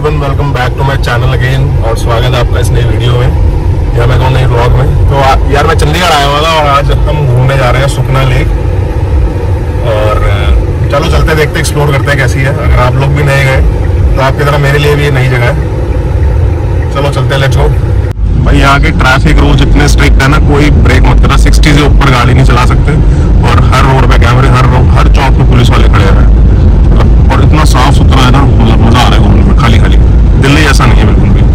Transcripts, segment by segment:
Everyone, welcome back to my channel again और स्वागत है आपका इस नई वीडियो में या मैं कहूँ नई व्लॉग में। तो यार मैं चंडीगढ़ आया हुआ था और आज हम घूमने जा रहे हैं सुखना लेक। और चलो चलते देखते एक्सप्लोर करते हैं कैसी है। अगर आप लोग भी नए गए तो आपकी तरह मेरे लिए भी ये नई जगह है। चलो चलते हैं, लेट्स गो। भाई यहाँ के ट्रैफिक रूल्स इतने स्ट्रिक्ट है ना, कोई ब्रेक मत करना, 60 से ऊपर गाड़ी नहीं चला सकते और हर रोड पे कैमरे, हर चौक पे पुलिस वाले खड़े हैं और इतना साफ सुथरा है ना, मतलब मजा आ रहा है घूमने में। खाली खाली दिल्ली ऐसा नहीं है बिल्कुल भी।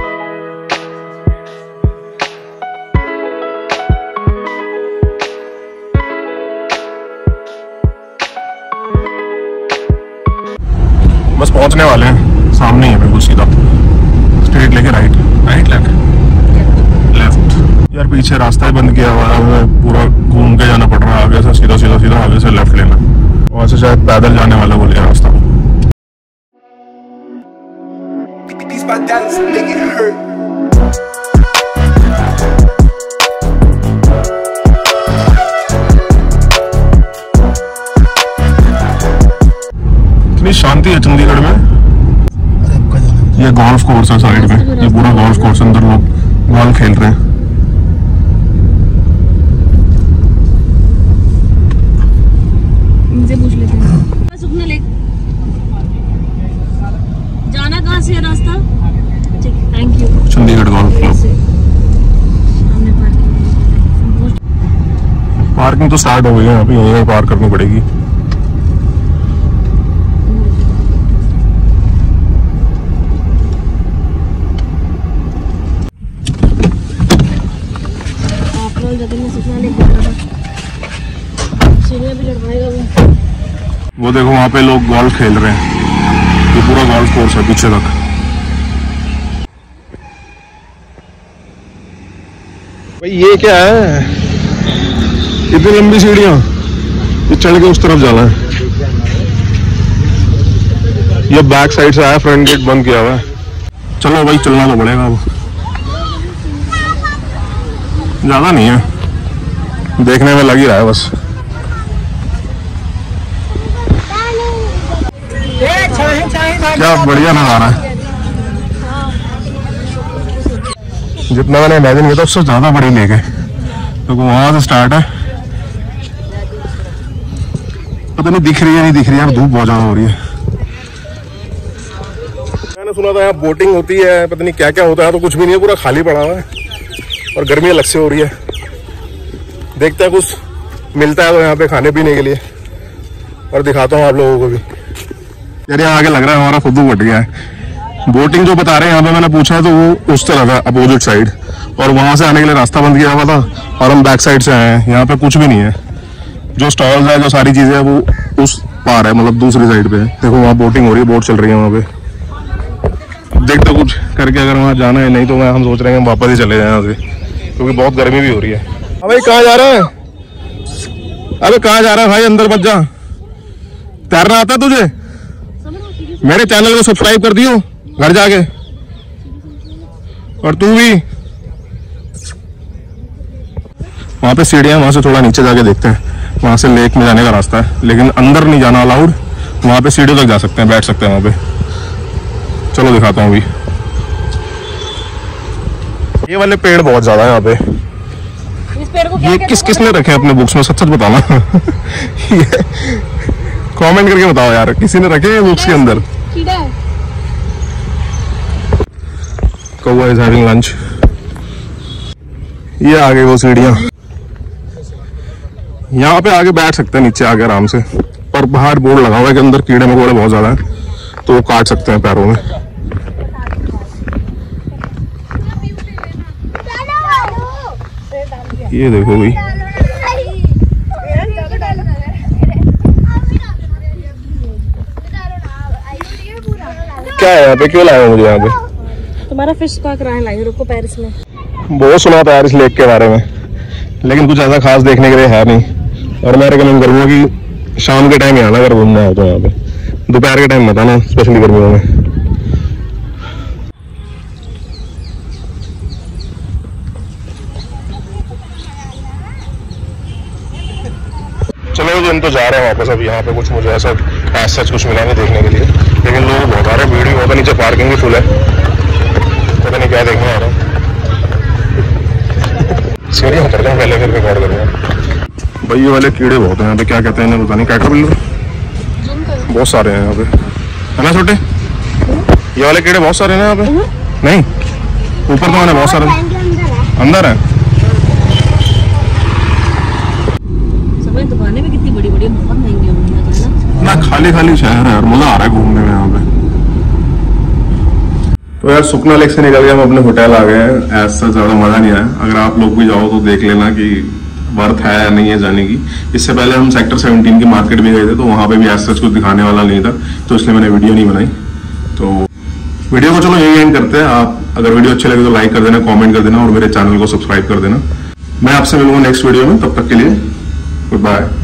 बस पहुंचने वाले हैं, सामने ही है बिल्कुल सीधा, स्ट्रेट लेके राइट लेफ्ट। यार पीछे रास्ता ही बंद किया हुआ है, हमें पूरा घूम के जाना पड़ रहा है। आगे से सीधा आगे से लेफ्ट लेना, वहां से शायद पैदल जाने वाला बोल गया रास्ता। इतनी शांति है चंडीगढ़ में। ये गोल्फ कोर्स है साइड में, ये पूरा गोल्फ कोर्स, अंदर लोग गोल्फ खेल रहे हैं। इनसे पूछ लेते हैं सुखना लेक जाना कहाँ से है रास्ता? ठीक, thank you. Chandigarh golf club. Parking तो स्टार्ट हो गई है, अभी यहीं पार्क करनी पड़ेगी। वो देखो वहाँ पे लोग गोल्फ खेल रहे हैं, ये पूरा गोल्फ कोर्स है पीछे तक। भाई ये क्या है, इतनी लंबी सीढ़ियाँ, ये चढ़ के उस तरफ जाना है। ये बैक साइड से आया, फ्रंट गेट बंद किया हुआ है। चलो भाई चलना तो पड़ेगा, अब ज्यादा नहीं है, देखने में लग ही रहा है बस। क्या बढ़िया नजारा है, जितना मैंने इमेजिन किया था उससे ज्यादा बड़ी लेक है। तो वहां से स्टार्ट है, पता नहीं दिख रही है नहीं दिख रही है, धूप बहुत ज्यादा हो रही है। मैंने सुना था यहाँ बोटिंग होती है, पता नहीं क्या क्या होता है, तो कुछ भी नहीं है, पूरा खाली पड़ा हुआ है और गर्मी अलग से हो रही है। देखते हैं कुछ मिलता है तो यहाँ पे खाने पीने के लिए, और दिखाता हूँ आप लोगों को भी। यार यहाँ आगे लग रहा है हमारा खुद बट गया है। बोटिंग जो बता रहे हैं यहाँ पे मैंने पूछा है तो वो उस तरफ है, अपोजिट साइड, और वहां से आने के लिए रास्ता बंद किया हुआ था और हम बैक साइड से आए हैं। यहाँ पे कुछ भी नहीं है, जो स्टॉल्स है, जो सारी चीजें है वो उस पार है, मतलब दूसरी साइड पे है। देखो वहाँ बोटिंग हो रही है, बोट चल रही है वहाँ पे। देखते कुछ करके अगर वहाँ जाना है, नहीं तो हम सोच रहे हैं हम वापस ही चले जाए यहाँ से, क्योंकि बहुत गर्मी भी हो रही है। भाई कहाँ जा रहा है? अबे कहाँ जा रहा है भाई, अंदर मत जा। तैरना आता है तुझे? मेरे चैनल को सब्सक्राइब कर दियो घर जाके, और तू भी। वहां पे सीढ़ियां, वहां से थोड़ा नीचे जाके देखते हैं, वहां से लेक में जाने का रास्ता है, लेकिन अंदर नहीं जाना अलाउड। वहां पे सीढ़ियों तक जा सकते हैं, बैठ सकते हैं वहां पे। चलो दिखाता हूँ अभी। ये वाले पेड़ बहुत ज्यादा है यहाँ पे। इस पेड़ को ये किसने रखे अपने बुक्स में, सच बताना। कमेंट करके बताओ यार, किसी ने रखे हैं बुक्स के अंदर? कौवा इज हैविंग लंच। ये आ गई वो सीढ़ियां, यहाँ पे आगे बैठ सकते हैं नीचे आगे आराम से, पर बाहर बोर्ड लगा हुआ है कि अंदर कीड़े मकोड़े बहुत ज्यादा हैं, तो वो काट सकते हैं पैरों में। ये देखो भाई, क्या है यहाँ पे, क्यों लाया मुझे यहाँ पे? तुम्हारा फिश पार्क रहा है, रुको पेरिस में। बहुत सुना पेरिस लेक के बारे में, लेकिन कुछ ऐसा खास देखने के लिए है नहीं। और मैं रिकमेंड करूंगा कि शाम के टाइम आना अगर घूमना है तो यहाँ पे, दोपहर के टाइम मत आना, स्पेशली गर्मियों में। चलो हम तो जा रहे हैं वापस। अब यहाँ पे कुछ मुझे ऐसा कुछ मिला नहीं देखने के लिए, लेकिन लोग बहुत आ रहे हैं, भीड़ भी बहुत है, नीचे पार्किंग भी फुल है, पता नहीं क्या देखने आ रहा है। सीढ़ियाँ उतर जाए पहले, फिर रिकॉर्ड करूँगा। भाई ये वाले कीड़े बहुत हैं यहाँ पे, क्या कहते हैं इन्हें पता नहीं, कैटरपिलर बहुत सारे हैं यहाँ पे, है ना छोटे? ये वाले कीड़े बहुत सारे हैं यहाँ पे। नहीं, ऊपर तो मैंने बहुत सारे अंदर है। सब दुकानें भी कितनी बड़ी बड़ी, बहुत महंगी होंगी ना, खाली खाली शहर है यार, मजा आ रहा है घूमने में यहाँ पे। तो यार सुखना लेक से निकल के हम अपने होटल आ गए हैं। ऐसा ज्यादा मजा नहीं आया, अगर आप लोग भी जाओ तो देख लेना कि वर्थ है या नहीं है जाने की। इससे पहले हम सेक्टर 17 की मार्केट भी गए थे, तो वहां पे भी ऐसा कुछ दिखाने वाला नहीं था, तो इसलिए मैंने वीडियो नहीं बनाई। तो वीडियो को चलो यही एंड करते हैं। आप अगर वीडियो अच्छे लगे तो लाइक कर देना, कमेंट कर देना और मेरे चैनल को सब्सक्राइब कर देना। मैं आपसे मिलूंगा नेक्स्ट वीडियो में, तब तक के लिए गुड बाय।